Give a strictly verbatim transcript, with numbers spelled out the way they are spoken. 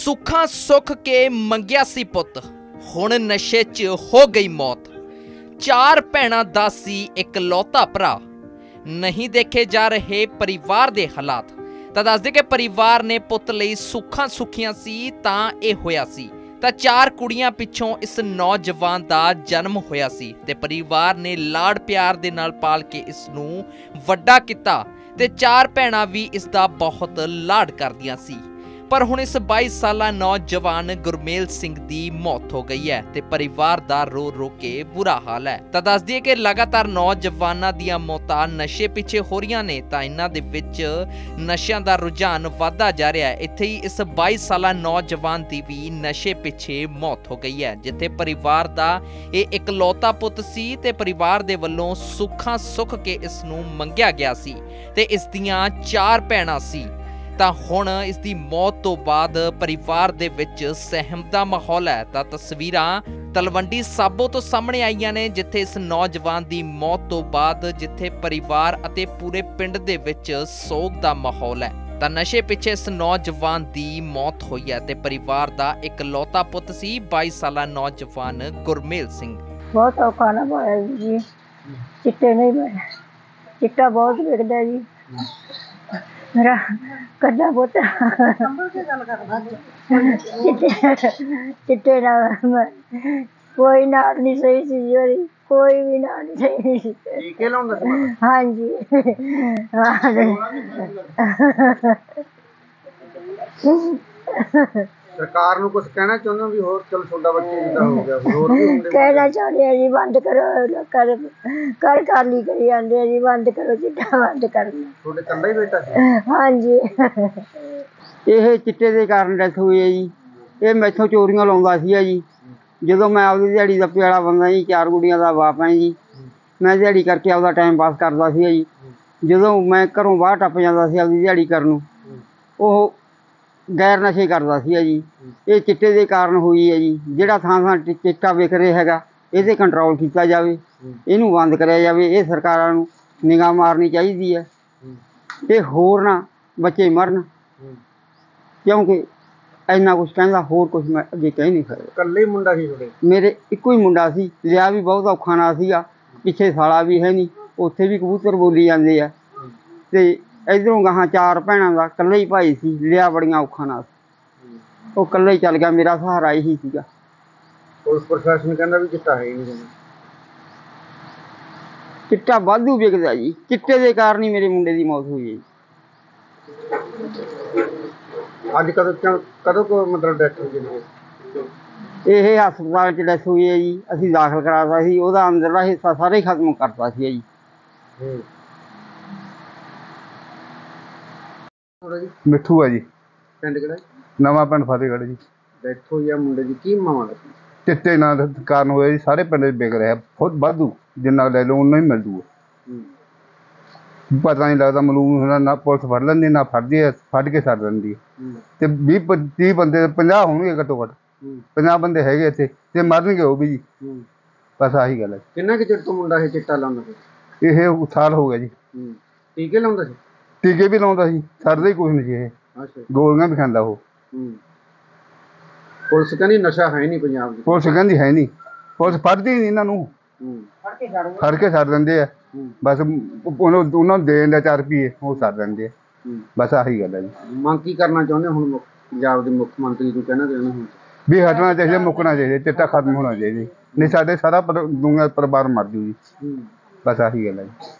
सुखा सुख के मंगिया सी पुत हुण नशे च हो गई मौत। चार भैणां दा सी इकलौता भरा, नहीं देखे जा रहे परिवार दे हालात। तां दस दे कि परिवार ने पुत लई सुखां सुखियां सी तां इह होया सी। तां चार कुड़ियां पिछों इस नौजवान दा जन्म होया सी ते परिवार ने लाड़ प्यार दे नाल पाल के इस नूं वड्डा कीता ते चार भैणां भी इस दा बहुत लाड़ करदियां सी। पर हुण इस बाईस साला नौजवान गुरमेल सिंह दी मौत हो गई है ते परिवार दा रो रो के बुरा हाल है। तां दस दिए कि लगातार नौजवानां दियां मौतां नशे पिछे हो रही ने, तां इन्हां दे विच नशियां दा रुझान वधदा जा रहा है। इत्थे ही इस बाईस साला नौजवान दी भी नशे पिछे मौत हो गई है, जिथे परिवार दा इह इकलौता पुत सी ते परिवार दे वल्लों सुखां सुख के इस नूं मंगिया गया सी ते इस दियां चार भैणां सी। ਤਾਂ ਹੁਣ ਇਸ ਦੀ मौत तो बाद परिवार ਦੇ ਵਿੱਚ ਸਹਿਮ ਦਾ ਮਾਹੌਲ ਹੈ। ਤਾਂ ਤਸਵੀਰਾਂ ਤਲਵੰਡੀ ਸਾਬੋ ਤੋਂ ਸਾਹਮਣੇ ਆਈਆਂ ਨੇ, ਜਿੱਥੇ ਇਸ ਨੌਜਵਾਨ ਦੀ ਮੌਤ ਤੋਂ ਬਾਅਦ ਜਿੱਥੇ ਪਰਿਵਾਰ ਅਤੇ ਪੂਰੇ ਪਿੰਡ ਦੇ ਵਿੱਚ ਸੋਗ ਦਾ ਮਾਹੌਲ ਹੈ। ਤਾਂ ਨਸ਼ੇ ਪਿੱਛੇ ਇਸ ਨੌਜਵਾਨ ਦੀ ਮੌਤ ਹੋਈ ਹੈ ਤੇ ਪਰਿਵਾਰ ਦਾ ਇਕਲੌਤਾ ਪੁੱਤ ਸੀ ਬਾਈ ਸਾਲਾ ਨੌਜਵਾਨ ਗੁਰਮੇਲ ਸਿੰਘ। ਬਹੁਤ ਔਖਾ ਨਾ ਪਾਇਆ ਜੀ, ਚਿੱਟੇ ਨਹੀਂ ਪਾਇਆ, ਚਿੱਟਾ ਬਹੁਤ ਵਿਕਦਾ ਜੀ। मेरा कदा पोता चिट्टे ना कोई नाड़ नहीं सही सी जी, कोई भी नाड़ नहीं सही। हाँ जी सरकार ਨੂੰ ਕੁਝ ਕਹਿਣਾ ਚਾਹੁੰਦੇ ਹੋ ਵੀ ਹੋਰ ਚਲ ਤੁਹਾਡਾ ਬੱਚੇ ਜਿੱਦਾਂ ਹੋ ਗਿਆ ਹੋਰ ਵੀ ਹੁੰਦੇ ਕਹਿਣਾ ਚਾਹੁੰਦੇ ਆ ਜੀ, ਬੰਦ ਕਰੋ ਕਰ ਕਰ ਕਾਲੀ ਕਰੀ ਜਾਂਦੇ ਆ ਜੀ, ਬੰਦ ਕਰੋ ਚਿੱਟਾ ਬੰਦ ਕਰਨਾ। ਤੁਹਾਡੇ ਕੱਲਾ ਹੀ ਬੇਟਾ ਸੀ? ਹਾਂਜੀ। ਇਹ ਚਿੱਟੇ ਦੇ ਕਾਰਨ ਡੈਥ ਹੋਈ ਹੈ ਜੀ। ਇਹ ਮੈਥੋਂ ਚੋਰੀਆਂ ਲਾਉਂਦਾ ਸੀ ਜੀ। ਜਦੋਂ ਮੈਂ ਆਪਦੀ ਦਿਹਾੜੀ ਦਾ ਪਿਆਲਾ ਬੰਦਾ ਜੀ, ਚਾਰ ਕੁੜੀਆਂ ਦਾ ਬਾਪ ਹੈ ਜੀ, ਮੈਂ ਦਿਹਾੜੀ ਕਰਕੇ ਆਪਦਾ ਟਾਈਮ ਪਾਸ ਕਰਦਾ ਸੀ ਜੀ। ਜਦੋਂ ਮੈਂ ਘਰੋਂ ਬਾਹਰ ਟੱਪ ਜਾਂਦਾ ਸੀ ਆਪਦੀ ਦਿਹਾੜੀ ਕਰਨ ਨੂੰ, ਉਹ ਗੈਰ ਨਸ਼ੇ ਕਰਦਾ ਸੀ ਜੀ। ਇਹ ਚਿੱਟੇ ਦੇ ਕਾਰਨ ਹੋਈ ਹੈ ਜੀ। ਜਿਹੜਾ ਥਾਂ ਥਾਂ ਚਿੱਟਾ ਵਿਕ ਰਿਹਾ ਹੈਗਾ, ਇਹ 'ਤੇ ਕੰਟਰੋਲ ਕੀਤਾ ਜਾਵੇ, ਇਹਨੂੰ ਬੰਦ ਕਰਿਆ ਜਾਵੇ। ਇਹ ਸਰਕਾਰਾਂ ਨੂੰ ਨਿਗਾਹ ਮਾਰਨੀ ਚਾਹੀਦੀ ਹੈ ਤੇ ਹੋਰ ਨਾ ਬੱਚੇ ਮਰਨ, ਕਿਉਂਕਿ ਇੰਨਾ ਕੁਛ ਕਹਿੰਦਾ ਹੋਰ ਕੁਛ ਮੈਂ ਅੱਗੇ ਕਹਿ ਨਹੀਂ ਸਕਦਾ। ਇਕੱਲੇ ਮੁੰਡਾ ਸੀ ਤੁਹਾਡੇ? ਮੇਰੇ ਇੱਕੋ ਹੀ ਮੁੰਡਾ ਸੀ, ਲਿਆ ਵੀ ਬਹੁਤ ਔਖਾ ਨਾਲ ਸੀਗਾ। ਪਿੱਛੇ ਸਾਲਾ ਵੀ ਹੈ ਨਹੀਂ, ਉੱਥੇ ਵੀ ਕਬੂਤਰ ਬੋਲੀ ਜਾਂਦੇ ਆ ਤੇ ਇੱਧਰੋਂ ਗਾਹਾਂ ਚਾਰ ਭੈਣਾਂ ਦਾ ਇਕੱਲਾ ਹੀ ਭਾਈ ਸੀ, ਲਿਆ ਬੜੀਆਂ ਔਖਾ ਨਾਲ। ਉਹ ਇਕੱਲਾ ਹੀ ਚੱਲ ਗਿਆ, ਮੇਰਾ ਸਹਾਰਾ ਇਹੀ ਸੀਗਾ। ਪੁਲਿਸ ਪ੍ਰਸ਼ਾਸਨ ਕਹਿੰਦਾ ਵੀ ਚਿੱਟਾ ਹੈ ਹੀ ਨਹੀਂ। ਚਿੱਟਾ ਵਾਧੂ ਵਿਕਦਾ ਜੀ, ਚਿੱਟੇ ਦੇ ਕਾਰਨ ਹੀ ਮੇਰੇ ਮੁੰਡੇ ਦੀ ਮੌਤ ਹੋਈ ਹੈ ਜੀ। ਅੱਜ ਕਦੋਂ ਕਦੋਂ ਕੋ ਮਤਲਬ ਡੈਥ ਹੋ ਗਈ? ਇਹ ਹਸਪਤਾਲ 'ਚ ਡੈਥ ਹੋਈ ਹੈ ਜੀ। ਅਸੀਂ ਦਾਖਲ ਕਰਾਤਾ ਸੀ, ਉਹਦਾ ਅੰਦਰਲਾ ਹਿੱਸਾ ਸਾਰਾ ਹੀ ਖਤਮ ਕਰਤਾ ਸੀ ਜੀ। ਮਿੱਠੂ ਹੈ ਜੀ। ਪਿੰਡ ਕਿਹੜਾ? ਨਵਾਂ ਪਿੰਡ ਫਤਿਹਗੜ੍ਹ ਜੀ। ਡੈਥ ਹੋਈ ਆ ਮੁੰਡੇ ਦੀ, ਕੀ ਮਾਮਲਾ ਸੀ? ਚਿੱਟੇ ਨਾਲ ਕਾਰਨ ਹੋਇਆ ਜੀ। ਸਾਰੇ ਪਿੰਡ 'ਚ ਵਿਕ ਰਿਹਾ ਬਹੁਤ ਵਾਧੂ, ਜਿੰਨਾ ਲੈ ਲਓ ਉਨਾ ਹੀ ਮਿਲ ਜੂਗਾ। ਪਤਾ ਨਹੀਂ ਲੱਗਦਾ, ਮਲੂਮ ਨਾ ਪੁਲਿਸ ਫੜ ਲੈਂਦੀ ਨਾ ਫੜਦੀ ਹੈ, ਫੜ ਕੇ ਛੱਡ ਦਿੰਦੀ ਹੈ। ਤੇ ਵੀਹ ਤੀਹ ਬੰਦੇ ਪੰਜਾਹ ਹੋਣਗੇ ਘੱਟੋ ਘੱਟ, ਪੰਜਾਹ ਬੰਦੇ ਹੈਗੇ ਇੱਥੇ ਤੇ ਮਰਨਗੇ ਉਹ ਵੀ ਜੀ। ਬਸ ਆਹੀ ਗੱਲ ਹੈ। ਕਿੰਨਾ ਕੁ ਚਿਰ ਤੋਂ ਮੁੰਡਾ ਇਹ ਚਿੱਟਾ ਲਾਉਂਦਾ ਸੀ? ਇਹ ਸਾਲ ਹੋ ਗਿਆ ਜੀ। ਟੀਕੇ ਲਾਉਂਦਾ ਸੀ? ਟੀਕੇ ਵੀ ਲਾਉਂਦਾ ਸੀ, ਛੱਡਦਾ ਹੀ ਕੁਛ ਨਹੀਂ ਸੀ ਇਹ। ਗੋਲੀਆਂ ਵੀ ਖਾਂਦਾ ਉਹ। ਪੁਲਿਸ ਕਹਿੰਦੀ ਨਸ਼ਾ ਹੈ ਨਹੀਂ ਪੰਜਾਬ ਦੀ। ਪੁਲਿਸ ਕਹਿੰਦੀ ਹੈ ਨਹੀਂ, ਪੁਲਿਸ ਫੜਦੀ ਨਹੀਂ ਇਹਨਾਂ ਨੂੰ, ਫੜ ਕੇ ਛੱਡ ਦਿੰਦੇ ਆ। ਬਸ ਉਹਨਾਂ ਉਹਨਾਂ ਨੂੰ ਦੇ ਦਿੰਦੇ ਚਾਰ ਰੁਪਈਏ, ਉਹ ਛੱਡ ਦਿੰਦੇ ਆ। ਬਸ ਆਹੀ ਗੱਲ ਹੈ ਜੀ। ਮੰਗ ਕੀ ਕਰਨਾ ਚਾਹੁੰਦੇ ਹੁਣ ਪੰਜਾਬ ਦੇ ਮੁੱਖ ਮੰਤਰੀ ਨੂੰ ਕਹਿਣਾ ਚਾਹੁੰਦੇ ਹੁਣ ਵੀ ਹਟਣਾ ਚਾਹੀਦਾ, ਮੁੱਕਣਾ ਚਾਹੀਦਾ, ਚਿੱਟਾ ਖਤਮ ਹੋਣਾ ਚਾਹੀਦਾ, ਨਹੀਂ ਸਾਡੇ ਸਾਰਾ ਦੁਨੀਆ ਪਰਿਵਾਰ ਮਰ ਜੂ ਜੀ। ਬਸ ਆਹੀ ਗੱਲ ਹੈ ਜੀ।